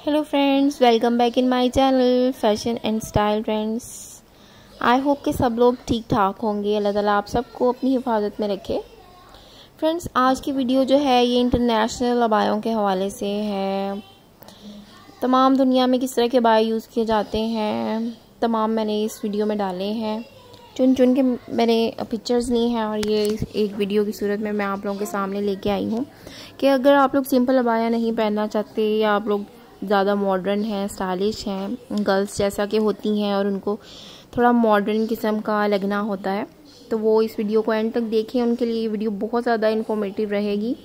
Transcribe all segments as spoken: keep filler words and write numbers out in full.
Hello friends, welcome back in my channel fashion and style trends. I hope कि सब लोग ठीक ठाक होंगे। अल्लाह ताला आप सबको अपनी हिफाजत में रखे। फ्रेंड्स, आज की वीडियो जो है ये इंटरनेशनल अबायों के हवाले से है। तमाम दुनिया में किस तरह के अबाए यूज़ किए जाते हैं तमाम मैंने इस वीडियो में डाले हैं। चुन चुन के मैंने पिक्चर्स ली हैं और ये एक वीडियो की सूरत में मैं आप लोगों के सामने लेके आई हूँ कि अगर आप लोग सिंपल अबाया नहीं पहनना चाहते या आप लोग ज़्यादा मॉडर्न हैं, स्टाइलिश हैं, गर्ल्स जैसा कि होती हैं और उनको थोड़ा मॉडर्न किस्म का लगना होता है, तो वो इस वीडियो को एंड तक देखें। उनके लिए ये वीडियो बहुत ज़्यादा इन्फॉर्मेटिव रहेगी।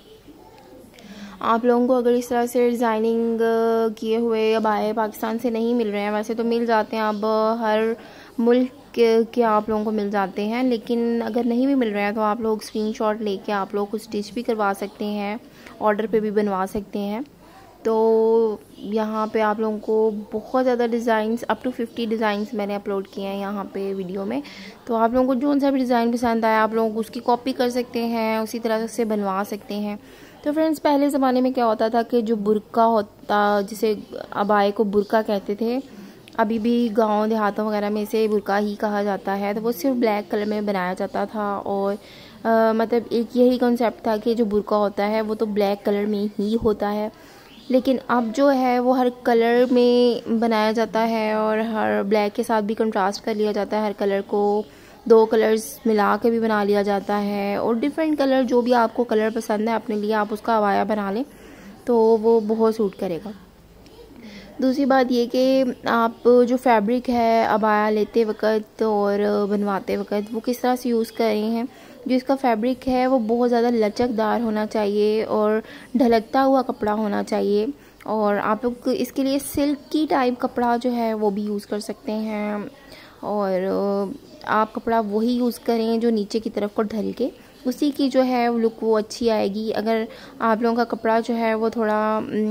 आप लोगों को अगर इस तरह से डिज़ाइनिंग किए हुए अबाए पाकिस्तान से नहीं मिल रहे हैं, वैसे तो मिल जाते हैं, अब हर मुल्क के, के आप लोगों को मिल जाते हैं, लेकिन अगर नहीं भी मिल रहे हैं तो आप लोग स्क्रीनशॉट लेके आप लोग कुछ स्टिच भी करवा सकते हैं, ऑर्डर पे भी बनवा सकते हैं। तो यहाँ पे आप लोगों को बहुत ज़्यादा designs, up to fifty designs मैंने अपलोड किए हैं यहाँ पे वीडियो में। तो आप लोगों को जो सा भी डिज़ाइन पसंद आया आप लोग उसकी कॉपी कर सकते हैं, उसी तरह से बनवा सकते हैं। तो फ्रेंड्स, पहले ज़माने में क्या होता था कि जो बुर्का होता, जिसे अबाए को बुर्का कहते थे, अभी भी गांव देहातों वगैरह में इसे बुर्का ही कहा जाता है, तो वो सिर्फ ब्लैक कलर में बनाया जाता था और आ, मतलब एक यही कॉन्सेप्ट था कि जो बुर्का होता है वो तो ब्लैक कलर में ही होता है। लेकिन अब जो है वो हर कलर में बनाया जाता है और हर ब्लैक के साथ भी कंट्रास्ट कर लिया जाता है। हर कलर को दो कलर्स मिला के भी बना लिया जाता है और डिफरेंट कलर, जो भी आपको कलर पसंद है अपने लिए आप उसका अबाया बना लें तो वो बहुत सूट करेगा। दूसरी बात ये कि आप जो फैब्रिक है अबाया लेते वक्त और बनवाते वक्त वो किस तरह से यूज़ कर रहे हैं। जो इसका फैब्रिक है वो बहुत ज़्यादा लचकदार होना चाहिए और ढलकता हुआ कपड़ा होना चाहिए, और आप लोग इसके लिए सिल्की टाइप कपड़ा जो है वो भी यूज़ कर सकते हैं। और आप कपड़ा वही यूज़ करें जो नीचे की तरफ को ढल के, उसी की जो है वो लुक वो अच्छी आएगी। अगर आप लोगों का कपड़ा जो है वो थोड़ा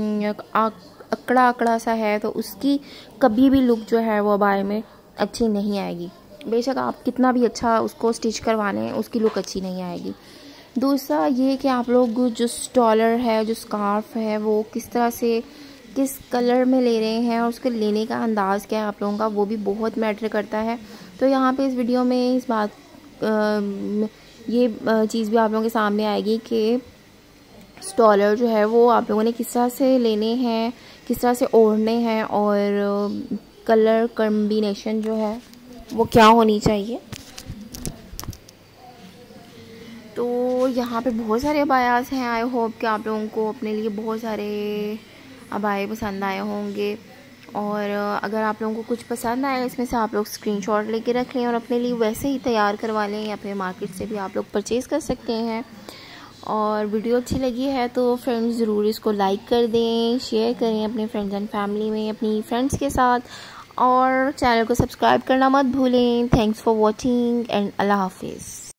अकड़ा अकड़ा सा है तो उसकी कभी भी लुक जो है वो अबाए में अच्छी नहीं आएगी। बेशक आप कितना भी अच्छा उसको स्टिच करवा लें, उसकी लुक अच्छी नहीं आएगी। दूसरा ये कि आप लोग जो स्टॉलर है, जो स्कार्फ है, वो किस तरह से किस कलर में ले रहे हैं और उसके लेने का अंदाज़ क्या है आप लोगों का, वो भी बहुत मैटर करता है। तो यहाँ पे इस वीडियो में इस बात आ, ये चीज़ भी आप लोगों के सामने आएगी कि स्टॉलर जो है वो आप लोगों ने किस तरह से लेने हैं, किस तरह से ओढ़ने हैं और कलर कॉम्बिनेशन जो है वो क्या होनी चाहिए। तो यहाँ पे बहुत सारे अबायास हैं। आई होप कि आप लोगों को अपने लिए बहुत सारे अबाए पसंद आए होंगे, और अगर आप लोगों को कुछ पसंद आए इसमें से आप लोग स्क्रीनशॉट लेके रख लें और अपने लिए वैसे ही तैयार करवा लें, या फिर मार्केट से भी आप लोग परचेज़ कर सकते हैं। और वीडियो अच्छी लगी है तो फ्रेंड्स ज़रूर इसको लाइक कर दें, शेयर करें अपने फ्रेंड्स एंड फैमिली में, अपनी फ्रेंड्स के साथ, और चैनल को सब्सक्राइब करना मत भूलें। थैंक्स फॉर वॉचिंग एंड अल्लाह हाफिज़।